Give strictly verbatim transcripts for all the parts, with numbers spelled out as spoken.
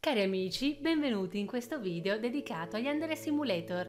Cari amici, benvenuti in questo video dedicato agli Yandere Simulator.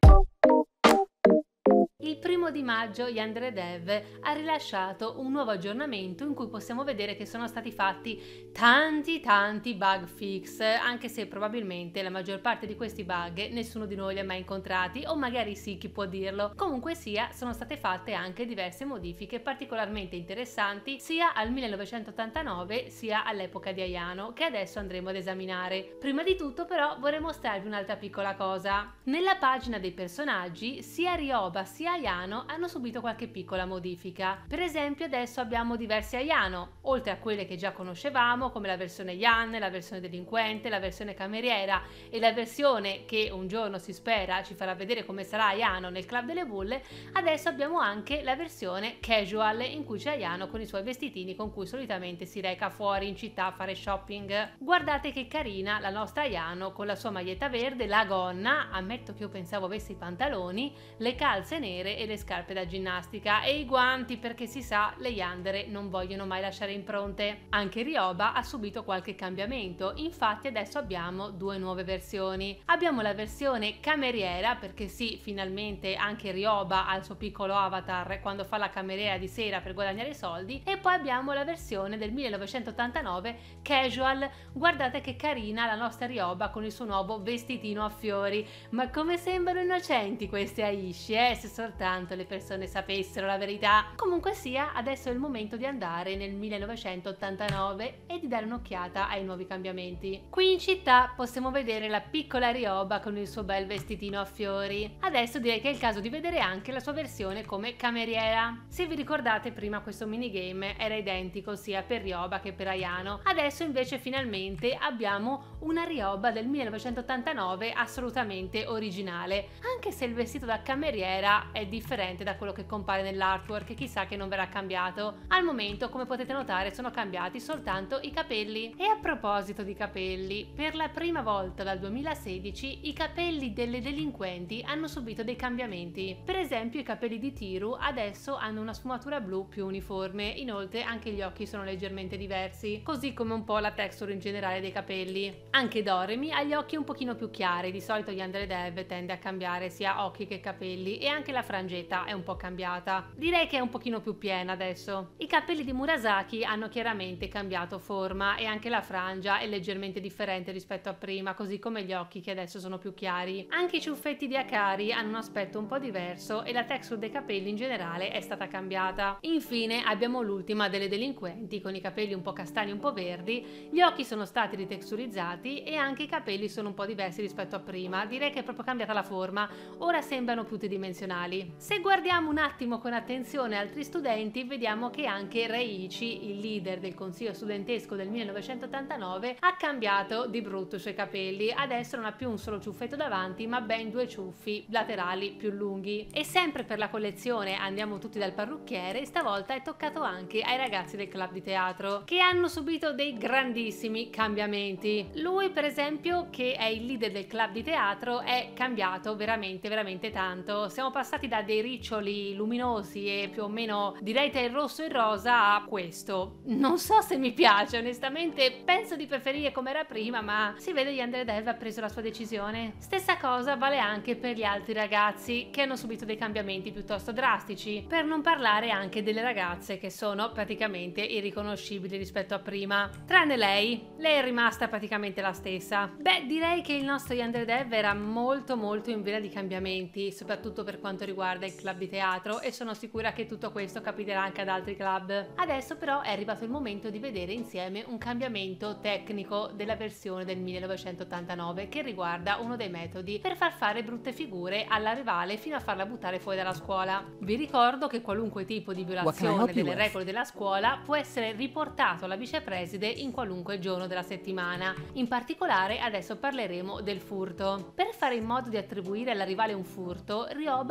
Il primo di maggio Yandere Dev ha rilasciato un nuovo aggiornamento in cui possiamo vedere che sono stati fatti tanti tanti bug fix, anche se probabilmente la maggior parte di questi bug nessuno di noi li ha mai incontrati, o magari sì, chi può dirlo. Comunque sia, sono state fatte anche diverse modifiche particolarmente interessanti sia al millenovecentottantanove sia all'epoca di Ayano, che adesso andremo ad esaminare. Prima di tutto però vorrei mostrarvi un'altra piccola cosa. Nella pagina dei personaggi sia Ryoba sia Ayano hanno subito qualche piccola modifica. Per esempio adesso abbiamo diversi Ayano, oltre a quelle che già conoscevamo come la versione Yan, la versione delinquente, la versione cameriera e la versione che un giorno si spera ci farà vedere come sarà Ayano nel Club delle Bulle. Adesso abbiamo anche la versione casual in cui c'è Ayano con i suoi vestitini con cui solitamente si reca fuori in città a fare shopping. Guardate che carina la nostra Ayano con la sua maglietta verde, la gonna, ammetto che io pensavo avesse i pantaloni, le calze nere e le scarpe da ginnastica e i guanti, perché si sa le Yandere non vogliono mai lasciare impronte. Anche Ryoba ha subito qualche cambiamento, infatti adesso abbiamo due nuove versioni. Abbiamo la versione cameriera, perché sì, finalmente anche Ryoba ha il suo piccolo avatar quando fa la cameriera di sera per guadagnare soldi, e poi abbiamo la versione del millenovecentottantanove casual. Guardate che carina la nostra Ryoba con il suo nuovo vestitino a fiori, ma come sembrano innocenti questi Aishi, eh, se soltanto le persone sapessero la verità. Comunque sia, adesso è il momento di andare nel millenovecentottantanove e di dare un'occhiata ai nuovi cambiamenti. Qui in città possiamo vedere la piccola Ryoba con il suo bel vestitino a fiori. Adesso direi che è il caso di vedere anche la sua versione come cameriera. Se vi ricordate, prima questo minigame era identico sia per Ryoba che per Ayano. Adesso invece finalmente abbiamo una Ryoba del millenovecentottantanove assolutamente originale, anche se il vestito da cameriera è differente da quello che compare nell'artwork, chissà che non verrà cambiato. Al momento, come potete notare, sono cambiati soltanto i capelli. E a proposito di capelli, per la prima volta dal duemilasedici i capelli delle delinquenti hanno subito dei cambiamenti. Per esempio i capelli di Tiru adesso hanno una sfumatura blu più uniforme, inoltre anche gli occhi sono leggermente diversi, così come un po' la texture in generale dei capelli. Anche Doremi ha gli occhi un pochino più chiari, di solito Yandere Dev tende a cambiare sia occhi che capelli, e anche la frangetta è un po' cambiata. Direi che è un pochino più piena adesso. I capelli di Murasaki hanno chiaramente cambiato forma e anche la frangia è leggermente differente rispetto a prima, così come gli occhi che adesso sono più chiari. Anche i ciuffetti di Akari hanno un aspetto un po' diverso e la texture dei capelli in generale è stata cambiata. Infine abbiamo l'ultima delle delinquenti con i capelli un po' castani, un po' verdi, gli occhi sono stati ritexturizzati e anche i capelli sono un po' diversi rispetto a prima. Direi che è proprio cambiata la forma, ora sembrano più tridimensionali. Se guardiamo un attimo con attenzione altri studenti, vediamo che anche Reichi, il leader del consiglio studentesco del millenovecentottantanove, ha cambiato di brutto i suoi capelli. Adesso non ha più un solo ciuffetto davanti, ma ben due ciuffi laterali più lunghi. E sempre per la collezione andiamo tutti dal parrucchiere, stavolta è toccato anche ai ragazzi del club di teatro, che hanno subito dei grandissimi cambiamenti. Lui, per esempio, che è il leader del club di teatro, è cambiato veramente veramente tanto. Siamo passati da dei riccioli luminosi e più o meno direi tra il rosso e il rosa a questo. Non so se mi piace, onestamente penso di preferire come era prima, ma si vede Yandere Dev ha preso la sua decisione. Stessa cosa vale anche per gli altri ragazzi, che hanno subito dei cambiamenti piuttosto drastici, per non parlare anche delle ragazze, che sono praticamente irriconoscibili rispetto a prima. Tranne lei, lei è rimasta praticamente la stessa. Beh, direi che il nostro Yandere Dev era molto molto in vena di cambiamenti, soprattutto per quanto riguarda il club di teatro, e sono sicura che tutto questo capiterà anche ad altri club. Adesso però è arrivato il momento di vedere insieme un cambiamento tecnico della versione del millenovecentottantanove che riguarda uno dei metodi per far fare brutte figure alla rivale fino a farla buttare fuori dalla scuola. Vi ricordo che qualunque tipo di violazione delle regole della scuola può essere riportato alla vicepreside in qualunque giorno della settimana. In particolare adesso parleremo del furto. Per fare in modo di attribuire alla rivale un furto, Ryoba deve rubare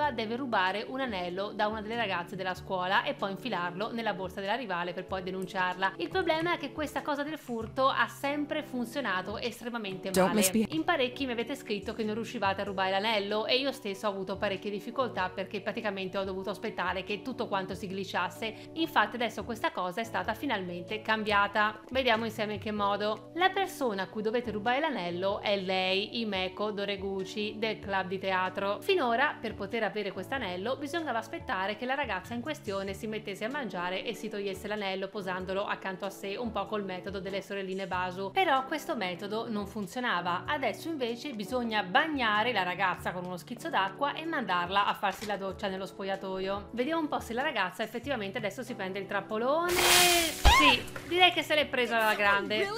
rubare un anello da una delle ragazze della scuola e poi infilarlo nella borsa della rivale per poi denunciarla. Il problema è che questa cosa del furto ha sempre funzionato estremamente male. In parecchi mi avete scritto che non riuscivate a rubare l'anello e io stesso ho avuto parecchie difficoltà perché praticamente ho dovuto aspettare che tutto quanto si glitchasse. Infatti adesso questa cosa è stata finalmente cambiata. Vediamo insieme in che modo. La persona a cui dovete rubare l'anello è lei, Himeko Doreguchi, del club di teatro. Finora, per poter avere questo anello, bisognava aspettare che la ragazza in questione si mettesse a mangiare e si togliesse l'anello posandolo accanto a sé, un po' col metodo delle sorelline Basu. Però questo metodo non funzionava. Adesso invece bisogna bagnare la ragazza con uno schizzo d'acqua e mandarla a farsi la doccia nello spogliatoio. Vediamo un po' se la ragazza effettivamente adesso si prende il trappolone. Sì, direi che se l'è presa alla grande.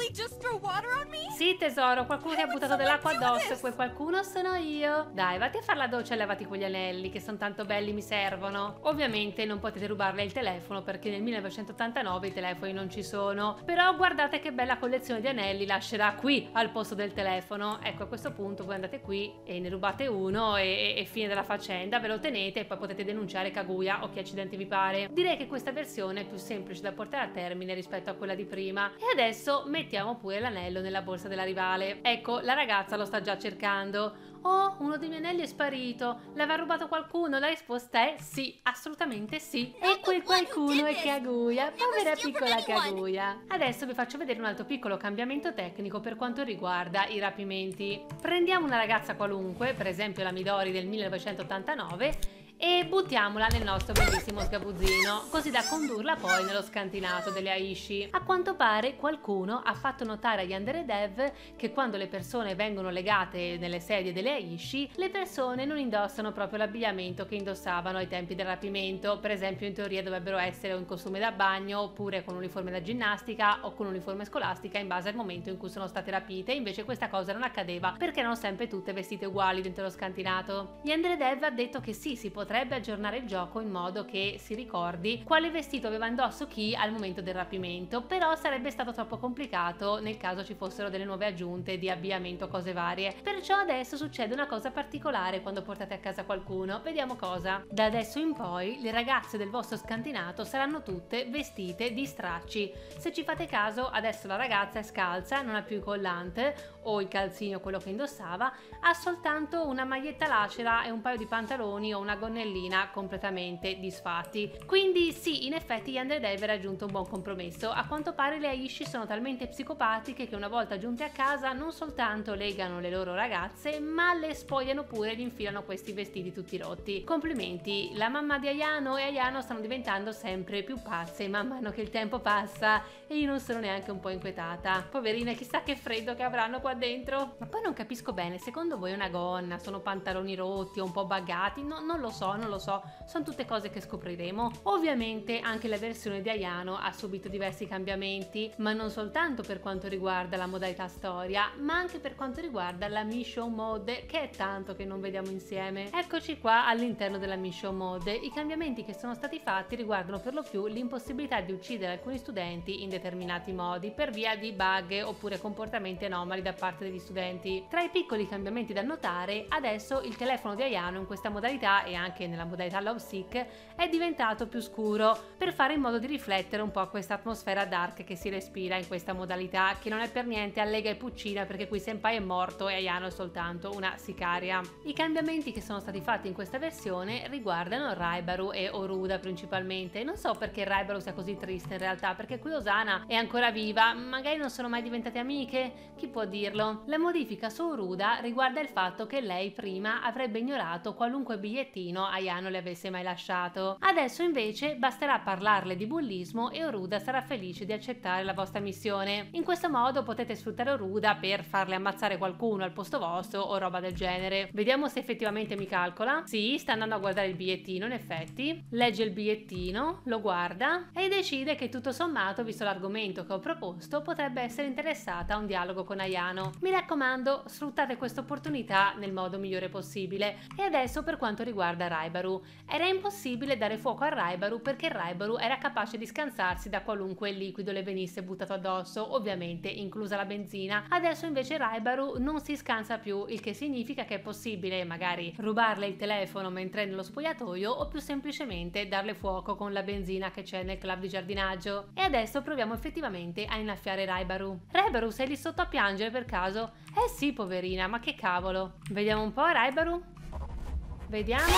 Sì tesoro, qualcuno ti ha buttato dell'acqua addosso e quel qualcuno sono io. Dai, vatti a fare la doccia e levati quegli anelli che sono tanto belli, mi servono. Ovviamente non potete rubarle il telefono perché nel millenovecentottantanove i telefoni non ci sono. Però guardate che bella collezione di anelli lascerà qui al posto del telefono. Ecco, a questo punto voi andate qui e ne rubate uno e, e, e fine della faccenda, ve lo tenete e poi potete denunciare Kaguya o che accidente vi pare. Direi che questa versione è più semplice da portare a termine rispetto a quella di prima. E adesso mettiamo pure l'anello nella borsa della rivale. Ecco, la ragazza lo sta già cercando. Oh, uno dei miei anelli è sparito. L'aveva rubato qualcuno? La risposta è sì, assolutamente sì. E quel qualcuno è Kaguya, povera piccola Kaguya. Adesso vi faccio vedere un altro piccolo cambiamento tecnico per quanto riguarda i rapimenti. Prendiamo una ragazza qualunque, per esempio la Midori del millenovecentottantanove, e buttiamola nel nostro bellissimo sgabuzzino, così da condurla poi nello scantinato delle Aishi. A quanto pare qualcuno ha fatto notare agli Yandere Dev che quando le persone vengono legate nelle sedie delle Aishi, le persone non indossano proprio l'abbigliamento che indossavano ai tempi del rapimento. Per esempio, in teoria dovrebbero essere in costume da bagno, oppure con uniforme da ginnastica o con uniforme scolastica in base al momento in cui sono state rapite. Invece questa cosa non accadeva perché erano sempre tutte vestite uguali dentro lo scantinato. Yandere Dev ha detto che sì, si potrebbe aggiornare il gioco in modo che si ricordi quale vestito aveva indosso chi al momento del rapimento, però sarebbe stato troppo complicato nel caso ci fossero delle nuove aggiunte di abbigliamento, cose varie. Perciò adesso succede una cosa particolare quando portate a casa qualcuno. Vediamo cosa. Da adesso in poi le ragazze del vostro scantinato saranno tutte vestite di stracci. Se ci fate caso, adesso la ragazza è scalza, non ha più il collante o il calzino, quello che indossava, ha soltanto una maglietta lacera e un paio di pantaloni o una gonnellina completamente disfatti. Quindi sì, in effetti Yandere Dev ha raggiunto un buon compromesso. A quanto pare le Aishi sono talmente psicopatiche che una volta giunte a casa non soltanto legano le loro ragazze, ma le spogliano pure e gli infilano questi vestiti tutti rotti. Complimenti, la mamma di Ayano e Ayano stanno diventando sempre più pazze man mano che il tempo passa e io non sono neanche un po' inquietata. Poverine, chissà che freddo che avranno qua dentro. Ma poi non capisco bene, secondo voi è una gonna, sono pantaloni rotti o un po' buggati? No, non lo so, non lo so, sono tutte cose che scopriremo. Ovviamente anche la versione di Ayano ha subito diversi cambiamenti, ma non soltanto per quanto riguarda la modalità storia, ma anche per quanto riguarda la Mission Mode, che è tanto che non vediamo insieme. Eccoci qua all'interno della Mission Mode. I cambiamenti che sono stati fatti riguardano per lo più l'impossibilità di uccidere alcuni studenti in determinati modi per via di bug oppure comportamenti anomali da parte degli studenti. Tra i piccoli cambiamenti da notare, adesso il telefono di Ayano in questa modalità e anche nella modalità Lovesick è diventato più scuro per fare in modo di riflettere un po' questa atmosfera dark che si respira in questa modalità, che non è per niente allega e puccina perché qui Senpai è morto e Ayano è soltanto una sicaria. I cambiamenti che sono stati fatti in questa versione riguardano Raibaru e Oruda principalmente. Non so perché Raibaru sia così triste in realtà, perché qui Osana è ancora viva, magari non sono mai diventate amiche, chi può dirlo? La modifica su Oruda riguarda il fatto che lei prima avrebbe ignorato qualunque bigliettino Ayano le avesse mai lasciato. Adesso invece basterà parlarle di bullismo e Oruda sarà felice di accettare la vostra missione. In questo modo potete sfruttare Oruda per farle ammazzare qualcuno al posto vostro o roba del genere. Vediamo se effettivamente mi calcola. Sì, sta andando a guardare il bigliettino, in effetti. Legge il bigliettino, lo guarda e decide che tutto sommato, visto l'argomento che ho proposto, potrebbe essere interessata a un dialogo con Ayano. Mi raccomando, sfruttate questa opportunità nel modo migliore possibile. E adesso per quanto riguarda Raibaru. Era impossibile dare fuoco a Raibaru perché Raibaru era capace di scansarsi da qualunque liquido le venisse buttato addosso, ovviamente inclusa la benzina. Adesso invece Raibaru non si scansa più, il che significa che è possibile magari rubarle il telefono mentre è nello spogliatoio o più semplicemente darle fuoco con la benzina che c'è nel club di giardinaggio. E adesso proviamo effettivamente a innaffiare Raibaru. Raibaru, sei lì sotto a piangere per caso? Eh sì, poverina, ma che cavolo. Vediamo un po', Raibaru. Vediamo.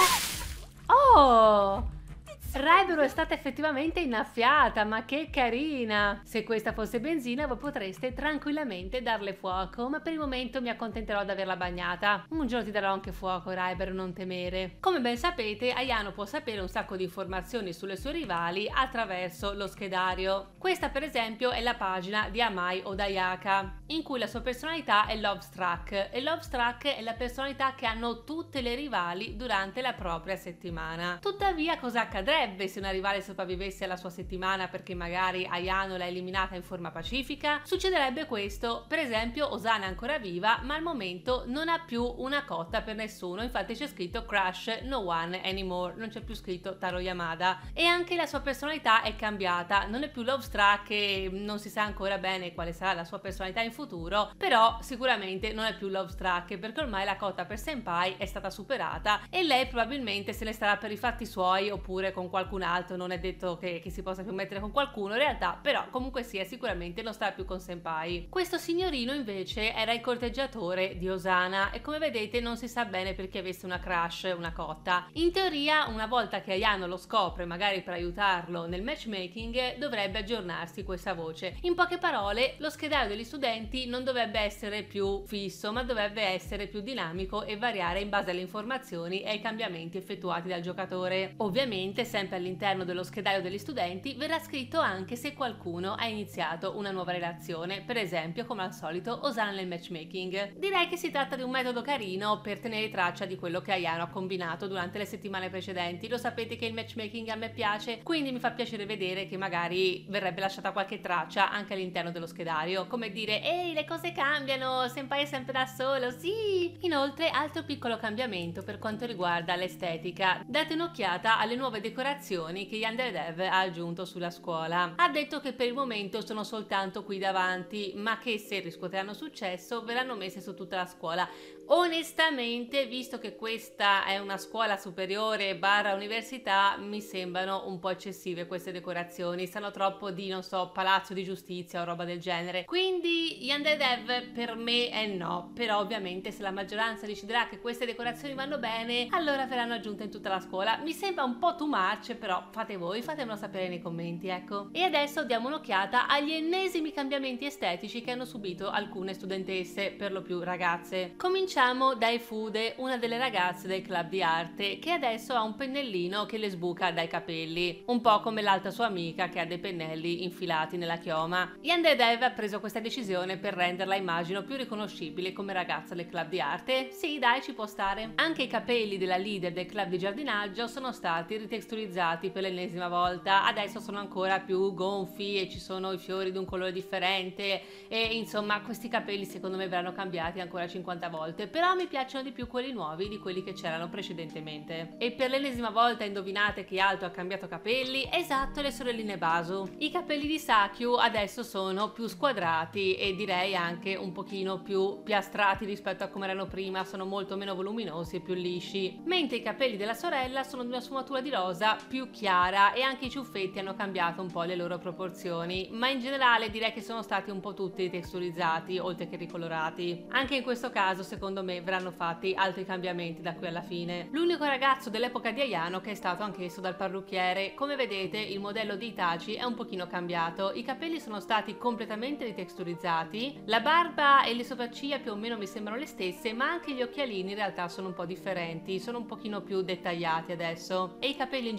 Oh! Raibaru è stata effettivamente innaffiata, ma che carina! Se questa fosse benzina voi potreste tranquillamente darle fuoco, ma per il momento mi accontenterò di averla bagnata. Un giorno ti darò anche fuoco, Raibaru, non temere. Come ben sapete, Ayano può sapere un sacco di informazioni sulle sue rivali attraverso lo schedario. Questa per esempio è la pagina di Amai Odayaka, in cui la sua personalità è Lovestruck, e Lovestruck è la personalità che hanno tutte le rivali durante la propria settimana. Tuttavia, cosa accadrebbe se una rivale sopravvivesse alla sua settimana perché magari Ayano l'ha eliminata in forma pacifica? Succederebbe questo: per esempio Ozana è ancora viva ma al momento non ha più una cotta per nessuno, infatti c'è scritto Crush No One Anymore, non c'è più scritto Taro Yamada. E anche la sua personalità è cambiata, non è più Lovestruck e non si sa ancora bene quale sarà la sua personalità in futuro, però sicuramente non è più Lovestruck perché ormai la cotta per Senpai è stata superata e lei probabilmente se ne starà per i fatti suoi oppure con qualcun altro, non è detto che, che si possa più mettere con qualcuno in realtà, però comunque sia sicuramente non sta più con Senpai. Questo signorino invece era il corteggiatore di Ozana e come vedete non si sa bene perché avesse una crush, una cotta. In teoria una volta che Ayano lo scopre, magari per aiutarlo nel matchmaking, dovrebbe aggiornarsi questa voce. In poche parole, lo schedario degli studenti non dovrebbe essere più fisso ma dovrebbe essere più dinamico e variare in base alle informazioni e ai cambiamenti effettuati dal giocatore. Ovviamente sempre all'interno dello schedario degli studenti verrà scritto anche se qualcuno ha iniziato una nuova relazione, per esempio come al solito Ozana nel matchmaking. Direi che si tratta di un metodo carino per tenere traccia di quello che Ayano ha combinato durante le settimane precedenti. Lo sapete che il matchmaking a me piace, quindi mi fa piacere vedere che magari verrebbe lasciata qualche traccia anche all'interno dello schedario, come dire ehi le cose cambiano, Senpai è sempre da solo, sì! Inoltre altro piccolo cambiamento per quanto riguarda l'estetica, date un'occhiata alle nuove decorazioni che Yandere Dev ha aggiunto sulla scuola. Ha detto che per il momento sono soltanto qui davanti, ma che se riscuoteranno successo verranno messe su tutta la scuola. Onestamente, visto che questa è una scuola superiore barra università, mi sembrano un po' eccessive queste decorazioni, sanno troppo di, non so, palazzo di giustizia o roba del genere. Quindi Yandere Dev per me è no, però ovviamente se la maggioranza deciderà che queste decorazioni vanno bene, allora verranno aggiunte in tutta la scuola. Mi sembra un po' too much, però fate voi, fatemelo sapere nei commenti, ecco. E adesso diamo un'occhiata agli ennesimi cambiamenti estetici che hanno subito alcune studentesse, per lo più ragazze. Cominciamo da Efude, una delle ragazze del club di arte, che adesso ha un pennellino che le sbuca dai capelli, un po' come l'altra sua amica che ha dei pennelli infilati nella chioma. Yandere Dev ha preso questa decisione per renderla, immagino, più riconoscibile come ragazza del club di arte. Sì, dai, ci può stare. Anche i capelli della leader del club di giardinaggio sono stati ritexturizzati per l'ennesima volta, adesso sono ancora più gonfi e ci sono i fiori di un colore differente e insomma questi capelli secondo me verranno cambiati ancora cinquanta volte, però mi piacciono di più quelli nuovi di quelli che c'erano precedentemente. E per l'ennesima volta indovinate chi altro ha cambiato capelli? Esatto, le sorelline Basu. I capelli di Sakyu adesso sono più squadrati e direi anche un pochino più piastrati rispetto a come erano prima, sono molto meno voluminosi e più lisci, mentre i capelli della sorella sono di una sfumatura di rosa più chiara e anche i ciuffetti hanno cambiato un po' le loro proporzioni, ma in generale direi che sono stati un po' tutti texturizzati oltre che ricolorati. Anche in questo caso secondo me verranno fatti altri cambiamenti da qui alla fine. L'unico ragazzo dell'epoca di Ayano che è stato anch'esso dal parrucchiere. Come vedete il modello di Itachi è un pochino cambiato, i capelli sono stati completamente ritexturizzati, la barba e le sopracciglia più o meno mi sembrano le stesse, ma anche gli occhialini in realtà sono un po' differenti, sono un pochino più dettagliati adesso e i capelli in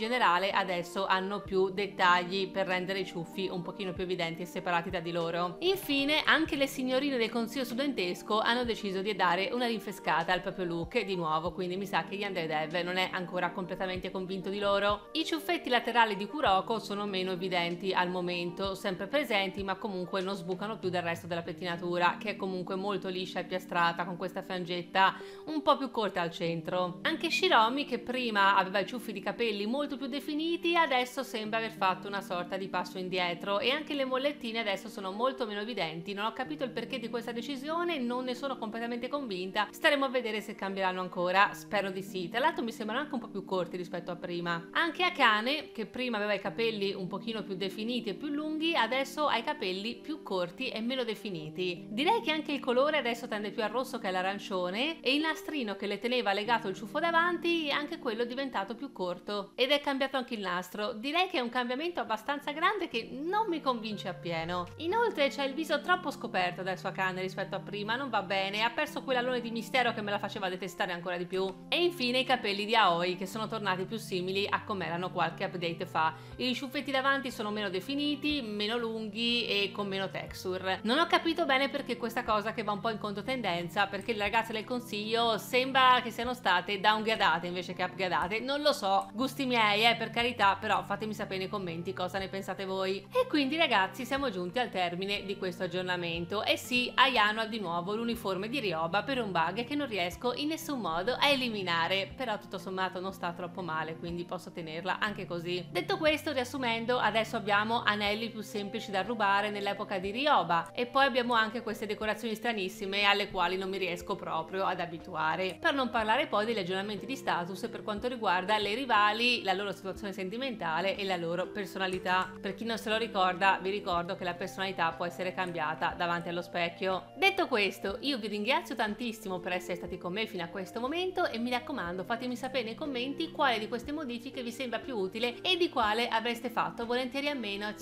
generale adesso hanno più dettagli per rendere i ciuffi un pochino più evidenti e separati da di loro. Infine anche le signorine del consiglio studentesco hanno deciso di dare una rinfrescata al proprio look di nuovo, quindi mi sa che Yandere Dev non è ancora completamente convinto di loro. I ciuffetti laterali di Kuroko sono meno evidenti al momento, sempre presenti ma comunque non sbucano più del resto della pettinatura, che è comunque molto liscia e piastrata con questa frangetta un po' più corta al centro. Anche Shiromi, che prima aveva i ciuffi di capelli molto più definiti, adesso sembra aver fatto una sorta di passo indietro, e anche le mollettine adesso sono molto meno evidenti. Non ho capito il perché di questa decisione, non ne sono completamente convinta, staremo a vedere se cambieranno ancora, spero di sì. Tra l'altro mi sembrano anche un po' più corti rispetto a prima. Anche Akane, che prima aveva i capelli un pochino più definiti e più lunghi, adesso ha i capelli più corti e meno definiti. Direi che anche il colore adesso tende più al rosso che all'arancione, e il nastrino che le teneva legato il ciuffo davanti, anche quello è diventato più corto, ed è cambiato anche il nastro. Direi che è un cambiamento abbastanza grande che non mi convince appieno. Inoltre c'è il viso troppo scoperto adesso Akane rispetto a prima, non va bene, ha perso quell'alone di mistero che me la faceva detestare ancora di più. E infine i capelli di Aoi, che sono tornati più simili a come erano qualche update fa. I ciuffetti davanti sono meno definiti, meno lunghi e con meno texture. Non ho capito bene perché questa cosa, che va un po' in controtendenza, perché le ragazze del consiglio sembra che siano state downgradate invece che upgradate. Non lo so, gusti miei, eh, per carità, però fatemi sapere nei commenti cosa ne pensate voi. E quindi ragazzi siamo giunti al termine di questo aggiornamento, e sì, Ayano ha di nuovo l'uniforme di Ryoba per un bug che non riesco in nessun modo a eliminare, però tutto sommato non sta troppo male, quindi posso tenerla anche così. Detto questo, riassumendo, adesso abbiamo anelli più semplici da rubare nell'epoca di Ryoba, e poi abbiamo anche queste decorazioni stranissime alle quali non mi riesco proprio ad abituare, per non parlare poi degli aggiornamenti di status per quanto riguarda le rivali, la loro situazione sentimentale e la loro personalità. Per chi non se lo ricorda, vi ricordo che la personalità può essere cambiata davanti allo specchio. Detto questo, io vi ringrazio tantissimo per essere stati con me fino a questo momento, e mi raccomando, fatemi sapere nei commenti quale di queste modifiche vi sembra più utile e di quale avreste fatto volentieri a meno.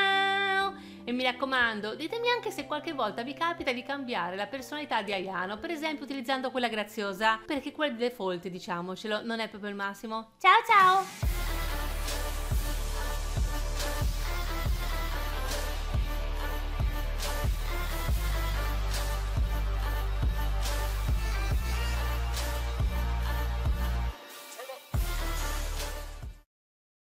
Ciao! E mi raccomando, ditemi anche se qualche volta vi capita di cambiare la personalità di Ayano, per esempio utilizzando quella graziosa, perché quella di default, diciamocelo, non è proprio il massimo. Ciao ciao!